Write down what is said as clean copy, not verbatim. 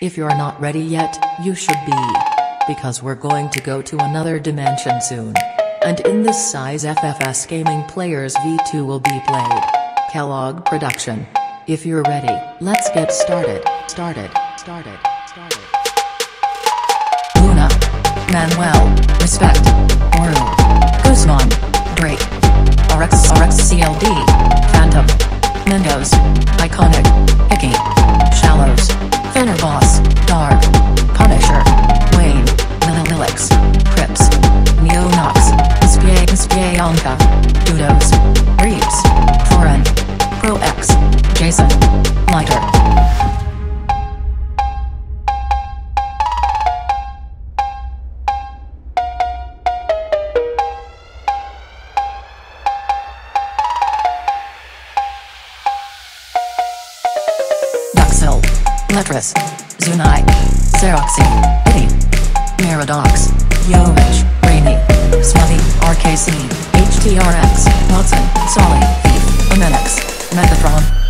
If you're not ready yet, you should be. Because we're going to go to another dimension soon. And in this size FFS Gaming Players V2 will be played. Kellogg Production. If you're ready, let's get started. Luna. Manuel. Respect. Oru. Guzman. Drake. RX CLD. Phantom. Mendoz. Iconic. Hickey. Shallows. Fenerboss. Dark. Punisher. Wayne. Lilix. Crips. Neonox. Spyanka. Dudos. Reeves. Foreign. Pro X. Jason. Lighter. Duxil. Letras. Zunai. Xeroxy. Itty. Miradox. Yovich. Rainy. Smutty. RKC. HTRX. Watson. Solly. Thief. Amenix. Metatron.